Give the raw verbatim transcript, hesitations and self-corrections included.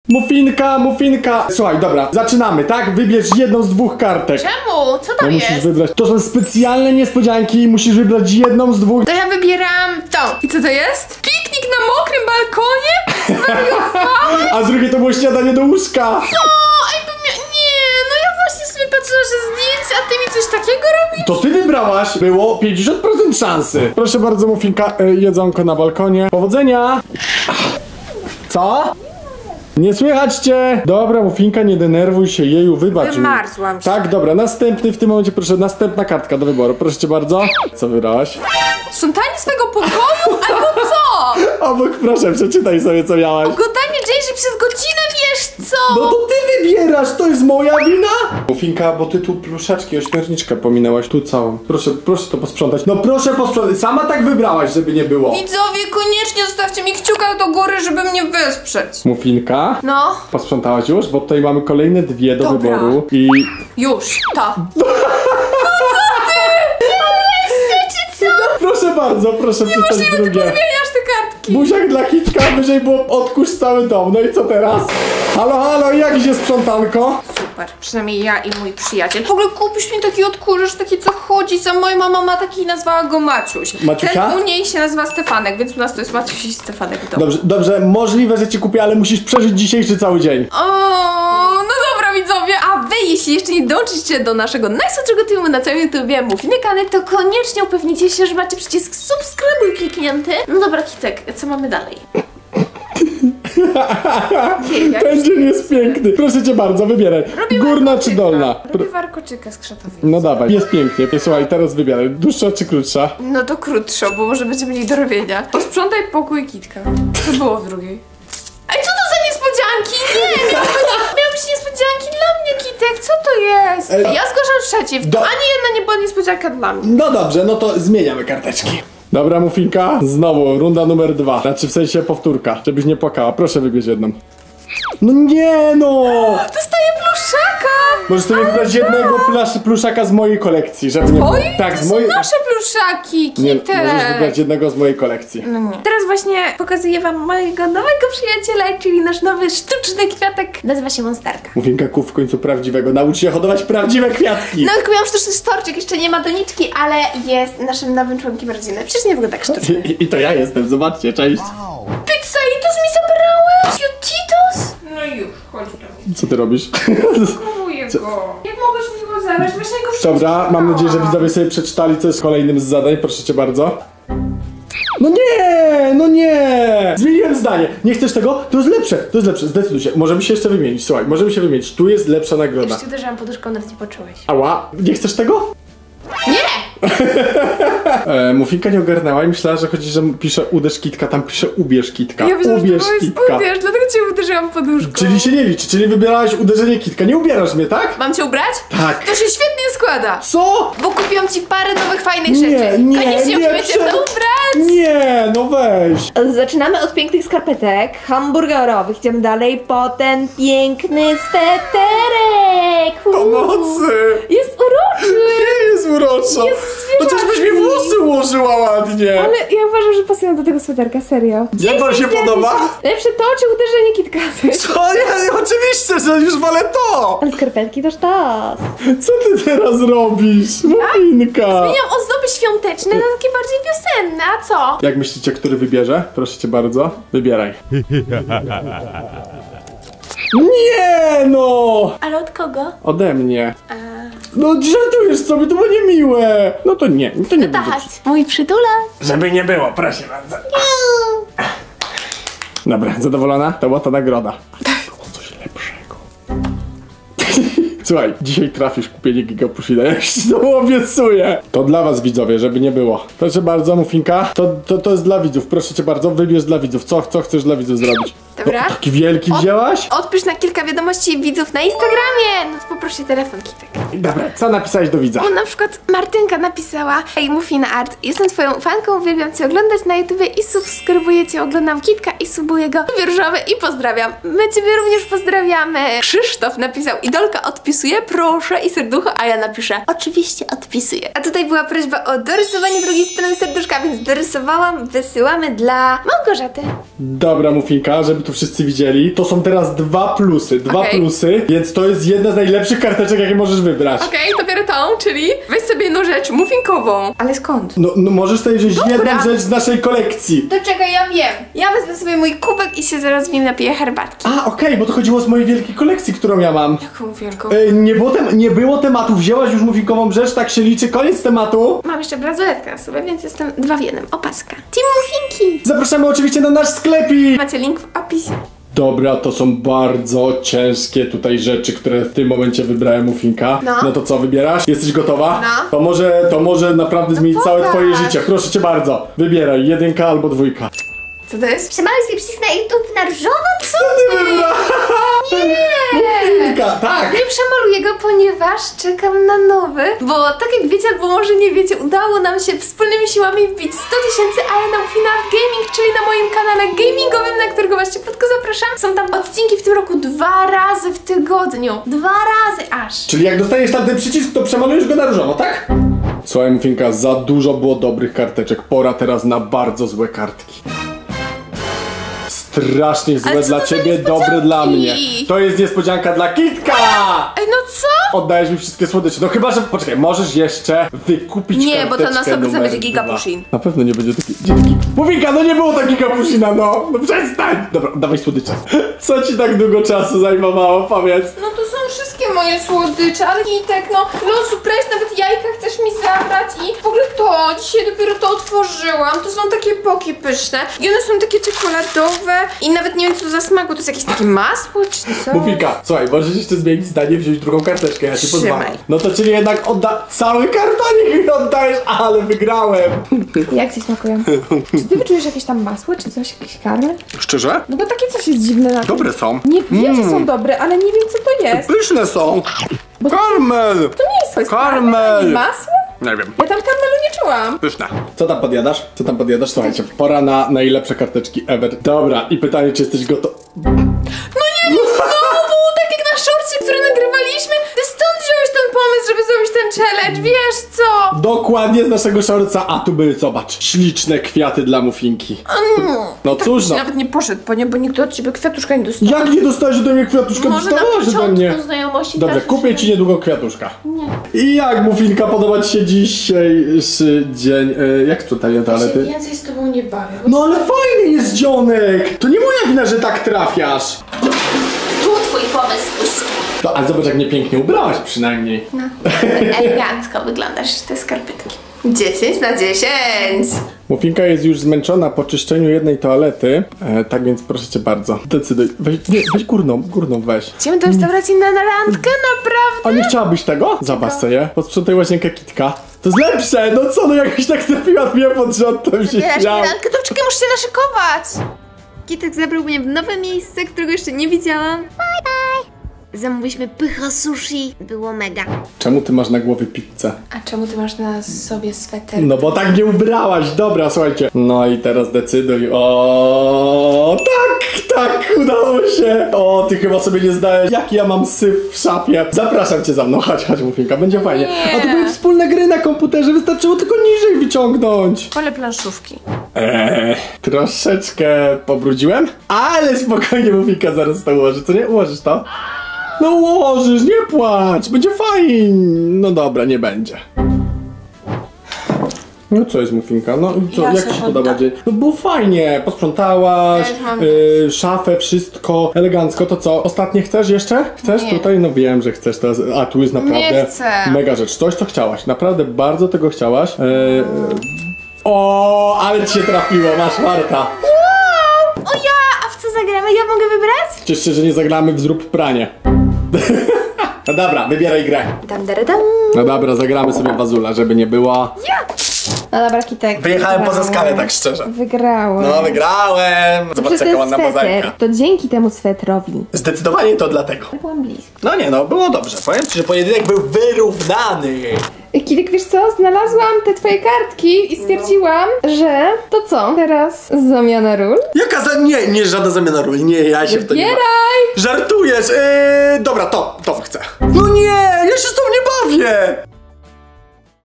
Muffinka, muffinka. Słuchaj, dobra, zaczynamy, tak? Wybierz jedną z dwóch kartek. Czemu? Co tam No jest? musisz wybrać. To są specjalne niespodzianki, musisz wybrać jedną z dwóch. To ja wybieram tą. I co to jest? Piknik na mokrym balkonie? Zwariowałeś? A drugie to było śniadanie do łóżka. Co? Ej, to mia... Nie, no ja właśnie sobie patrzyłam, że zdjęcie, a ty mi coś takiego robisz? To ty wybrałaś. Było pięćdziesiąt procent szansy. Proszę bardzo, muffinka, y, jedzonko na balkonie. Powodzenia. Co? Nie słychać cię! Dobra, muffinka, nie denerwuj się, jeju, wybacz mi. Wymarzłam się. Tak, dobra, następny w tym momencie, proszę, następna kartka do wyboru, proszę cię bardzo. Co wybrałaś? Sprzątanie swego pokoju? Albo co? Obok, proszę, przeczytaj sobie, co miałaś. Oglądanie Jayży przez godzinę, wiesz co? No to ty wybierasz, to jest moja wina? Muffinka, bo ty tu pluszaczki, ośmiorniczkę pominęłaś, tu całą. Proszę, proszę to posprzątać. No proszę posprzątać, sama tak wybrałaś, żeby nie było. Widzowie, koniecznie zostawcie mi kciuka do góry, żeby mnie wesprzeć. Muffinka, No, posprzątałaś już? Bo tutaj mamy kolejne dwie do Dobra. wyboru i... już, to. Proszę bardzo, proszę przeczytać Możliwe, ty drugie. podmieniasz te kartki. Buziak dla Kitka, wyżej było odkurz cały dom. No i co teraz? Halo, halo, jak idzie sprzątanko? Super, przynajmniej ja i mój przyjaciel. W ogóle kupisz mi taki odkurzacz, taki co chodzi, za moja mama ma taki i nazwała go Maciuś. Maciusia? Ten u niej się nazywa Stefanek, więc u nas to jest Maciuś i Stefanek w domu. Dobrze, dobrze, możliwe, że ci kupię, ale musisz przeżyć dzisiejszy cały dzień. O, no dobra widzowie, a wy jeśli jeszcze nie dołączycie do naszego najsłodszego teamu na całym YouTubie Muffinekany, to koniecznie upewnijcie się, że macie przycisk subskrybuj kliknięty. No dobra, Kitek, co mamy dalej? Ten dzień jest piękny. Proszę cię bardzo, wybieraj. Robię Górna warkoczyka. czy dolna? Robię warkoczyka z krzatowej. No dawaj, jest pięknie. Słuchaj, teraz wybieraj. Dłuższa czy krótsza? No to krótszo, bo może będzie mniej do robienia. Posprzątaj pokój Kitka. Co było w drugiej? Ej, co to za niespodzianki? Nie, miały być, miały być niespodzianki dla mnie, Kitek. Co to jest? Ej, Ja zgłaszam przeciw. do- Ani jedna nie była niespodzianka dla mnie. No dobrze, no to zmieniamy karteczki. Dobra, Muffinka, znowu runda numer dwa. Znaczy w sensie powtórka, żebyś nie płakała. Proszę wybierz jedną. No nie no! Dostaję pluszaka! Możesz sobie wybrać jednego plusz, pluszaka z mojej kolekcji, żeby nie było. Oj, Tak, to z są mojej... nasze pluszaki, Nie, Kitek. możesz wybrać jednego z mojej kolekcji. No nie. Teraz właśnie pokazuję wam mojego nowego przyjaciela, czyli nasz nowy sztuczny kwiatek. Nazywa się Monsterka. Muffinka, kup w końcu prawdziwego. Naucz się hodować prawdziwe kwiatki. No tylko miałam sztuczny storczyk, jeszcze nie ma doniczki, ale jest naszym nowym członkiem rodziny. Przecież nie wygląda tak sztucznie. I, I to ja jestem, zobaczcie, cześć. Pizzaitos mi zabrałeś? Jotitos? No już, chodź do mnie. Co ty robisz? Kupuję go. Jak mogłeś mi go zabrać? Właśnie go wcześniej Dobra, mam nadzieję, że brałam. widzowie sobie przeczytali, co jest kolejnym z zadań. Proszę cię bardzo. No nie, no nie! Zmieniłem zdanie. Nie chcesz tego? To jest lepsze, to jest lepsze. Zdecyduj się. Możemy się jeszcze wymienić. Słuchaj, możemy się wymienić. Tu jest lepsza nagroda. Już ci uderzyłam poduszką, nawet nie poczułeś. Ała, nie chcesz tego? Nie! E, Muffinka nie ogarnęła i myślała, że chodzi, że pisze uderz Kitka, tam pisze ubierz Kitka. Ja myślałam, że ubierz to jest Kitka. ubierz, dlatego cię uderzyłam poduszką. Czyli się nie liczy, czyli wybierałaś uderzenie Kitka. Nie ubierasz mnie, tak? Mam cię ubrać? Tak. To się świetnie składa. Co? Bo kupiłam ci parę nowych fajnych Nie, rzeczy. nie, Koniecznie nie, musimy cię prze- to ubrać. Nie, no weź. Zaczynamy od pięknych skarpetek hamburgerowych. Idziemy dalej po ten piękny sweterek. Pomocy! Jest uroczy. Nie jest uroczo. Jest Chociażbyś mi zwierzaki. włosy ułożyła ładnie. Ale ja uważam, że pasują do tego sweterka, serio. Jak wam się podoba? Lepsze to, czy uderzenie Kitka? Co? Ja, oczywiście, że już wolę to. Ale skarpetki to sztos. Co ty teraz robisz? Muffinka. Zmieniam ozdoby świąteczne na takie bardziej wiosenne, a co? Jak myślicie, który wybierze? Proszę cię bardzo. Wybieraj. Nie no! Ale od kogo? Ode mnie. A... No żartujesz sobie, to było niemiłe. No to nie, to nie To będzie. chodź. Mój przytulas. Żeby nie było, proszę bardzo. Dobra, zadowolona? To była ta nagroda. Było coś lepszego. Słuchaj, dzisiaj trafisz kupienie Gigapushina, jak ci to obiecuję. To dla was widzowie, żeby nie było. Proszę bardzo, Muffinka. To, to, to jest dla widzów, proszę cię bardzo, wybierz dla widzów. Co, co chcesz dla widzów zrobić? Dobra. O, taki wielki wzięłaś? Odpisz na kilka wiadomości widzów na Instagramie. No to poproszę telefon, Kitek. Dobra, co napisałeś do widza? O, na przykład Martynka napisała: Hej, Muffin Art, jestem twoją fanką, uwielbiam cię oglądać na YouTubie i subskrybuję cię, oglądam Kitka i subuję go. Lubię różowe i pozdrawiam. My ciebie również pozdrawiamy. Krzysztof napisał: Idolka odpisuje, proszę i serducho, a ja napiszę: oczywiście odpisuję. A tutaj była prośba o dorysowanie drugiej strony serduszka, więc dorysowałam, wysyłamy dla Małgorzaty. Dobra, Muffinka, żeby tu wszyscy widzieli. To są teraz dwa plusy, dwa Okej. plusy, więc to jest jedna z najlepszych karteczek, jakie możesz wybrać. Okej, to biorę tą, czyli weź sobie jedną rzecz muffinkową. Ale skąd? No, no możesz sobie wziąć Dobra. jedną rzecz z naszej kolekcji. To czekaj, ja wiem. Ja wezmę sobie mój kubek i się zaraz w nim napiję herbatki. A, okej, bo to chodziło z mojej wielkiej kolekcji, którą ja mam. Jaką wielką? E, nie, było tem nie było tematu, wzięłaś już muffinkową rzecz, tak się liczy, koniec tematu. Mam jeszcze bransoletkę na sobie, więc jestem dwa w jednym. Opaska. Team Muffinki! Zapraszamy oczywiście na nasz sklepik. Macie link w opisie. Dobra, to są bardzo ciężkie tutaj rzeczy, które w tym momencie wybrałem, Muffinka. No. No to co, wybierasz? Jesteś gotowa? No. To może, to może naprawdę zmienić całe pokaż. twoje życie. Proszę cię bardzo. Wybieraj, jedynka albo dwójka. Co to jest? Przemaluj sobie przycisk na YouTube na różowo? Co? Muffinka, tak! Nie przemaluję go, ponieważ czekam na nowy. Bo tak jak wiecie, albo może nie wiecie, udało nam się wspólnymi siłami wbić sto tysięcy, a ja na Muffin Art Gaming, czyli na moim kanale gamingowym, na którego was ciepłotko zapraszam. Są tam odcinki w tym roku dwa razy w tygodniu. Dwa razy aż. Czyli jak dostaniesz tamten przycisk, to przemalujesz go na różowo, tak? Słuchaj, Muffinka, za dużo było dobrych karteczek. Pora teraz na bardzo złe kartki. Strasznie złe Ale co dla to za ciebie, niespodzianki? dobre dla mnie. To jest niespodzianka dla Kitka! Ej, no co? Oddajesz mi wszystkie słodycze. No chyba, że... Poczekaj, możesz jeszcze wykupić Nie, bo to na karteczkę sto procent numer będzie Giga dwa. Pushing. Na pewno nie będzie taki... Gdzie taki... Muffinka, no nie było takiego Pushina, no! No przestań! Dobra, dawaj słodycze. Co ci tak długo czasu zajmowało, powiedz? No to są wszystkie moje słodycze, ale Kitek, no, no surprise, nawet jajka chcesz mi zabrać i w ogóle to, dzisiaj dopiero to otworzyłam, to są takie poki pyszne i one są takie czekoladowe i nawet nie wiem co to za smaku, to jest jakieś takie masło czy co? Muffinka, słuchaj, możesz jeszcze zmienić zdanie, wziąć drugą karteczkę, ja ci Trzymaj. pozwalam. No to czyli jednak odda... Cały kartonik mi oddajesz, ale wygrałem! Jak ci smakują? Czy ty wyczujesz jakieś tam masło, czy coś, jakiś karmel? Szczerze? No bo takie coś jest dziwne na tym. Dobre są. Nie wiem, czy są dobre, ale nie wiem, co to jest. Pyszne są! Karmel! To nie jest coś Karmel! ani masło? Nie wiem. Ja tam karmelu nie czułam. Pyszne. Co tam podjadasz? Co tam podjadasz? Słuchajcie, pora na najlepsze karteczki ever. Dobra, i pytanie, czy jesteś gotowy? No nie, no znowu było tak jak na szorcie, który nagrywaliśmy, ty stąd wziąłeś ten pomysł, żeby zrobić ten challenge, wiesz co? Dokładnie z naszego szorca, a tu były, zobacz, śliczne kwiaty dla Muffinki. Mm, No cóż, no. Nawet nie poszedł po nie, bo nikt od ciebie kwiatuszka nie dostał. Jak nie dostałeś ode mnie kwiatuszka? Może na Dostałaś ode mnie. początku znajomości Dobrze, każdy kupię się- ci niedługo kwiatuszka. Nie. I jak, Muffinka, podoba ci się dzisiejszy dzień? E, jak tutaj Ja się toalety? więcej z tobą nie bawię. No ale fajny jest dzionek! To nie moja wina, że tak trafiasz. Tu twój pomysł, Puszki. No, ale zobacz, jak mnie pięknie ubrałaś przynajmniej. No, elegancko wyglądasz te skarpetki. dziesięć na dziesięć. Muffinka jest już zmęczona po czyszczeniu jednej toalety, e, tak więc proszę cię bardzo, decyduj. Weź, nie, weź górną, górną weź. Idziemy do restauracji na randkę, naprawdę? A nie chciałabyś tego? Zobacz sobie, posprzątaj łazienkę Kitka. To jest lepsze, no co, no jakoś tak trafiła mnie pod rząd, to bym się Wiesz, śmiał. randkę, to czekaj, muszę się naszykować. Kitek zabrał mnie w nowe miejsce, którego jeszcze nie widziałam. Zamówiliśmy pycha sushi. Było mega. Czemu ty masz na głowie pizzę? A czemu ty masz na sobie sweter? No bo tak nie ubrałaś, dobra, słuchajcie. No i teraz decyduj. O, tak, tak, udało się. O, ty chyba sobie nie zdajesz, jaki ja mam syf w szafie. Zapraszam cię za mną, chodź, chodź, Muffinka, będzie fajnie. Nie. A to były wspólne gry na komputerze, wystarczyło tylko niżej wyciągnąć. Wolę planszówki. Eee, troszeczkę pobrudziłem, ale spokojnie, Muffinka zaraz to ułoży, co nie? Ułożysz to? No ułożysz, nie płacz, będzie fajnie. No dobra, nie będzie. No co jest, Muffinka? No co, Ja jak się ci się poddam. podoba dzień? No było fajnie, posprzątałaś, Ja już mam y, szafę, wszystko, elegancko. To co, ostatnie chcesz jeszcze? Chcesz Nie. tutaj? No wiem, że chcesz teraz, a tu jest naprawdę Nie chcę. mega rzecz. Coś, co chciałaś, naprawdę bardzo tego chciałaś. Y, y, o, ale ci się trafiło, masz Marta. O ja, a w co zagramy? Ja mogę wybrać? Cieszę się, że nie zagramy w zrób pranie. No dobra, wybieraj grę. Dam, dam, dam. No dobra, zagramy sobie w Azula, żeby nie było. Ja! No dobra, Kitek. Wyjechałem poza wygrałem. skalę, tak szczerze. Wygrałem. No, wygrałem! Przez Zobaczcie, ten jaka ładna sweter. mozaika. To dzięki temu swetrowi. Zdecydowanie to dlatego. Byłam blisko. No nie no, było dobrze. Powiem ci, że pojedynek był wyrównany. Kitek, wiesz co? Znalazłam te twoje kartki i stwierdziłam, że to co? Teraz zamiana ról? Jaka za... Nie, nie żadna zamiana ról. Nie, ja się w to nie bawię. Zbieraj! Żartujesz! Yy, dobra, to, to chcę. No nie, ja się z tą nie bawię!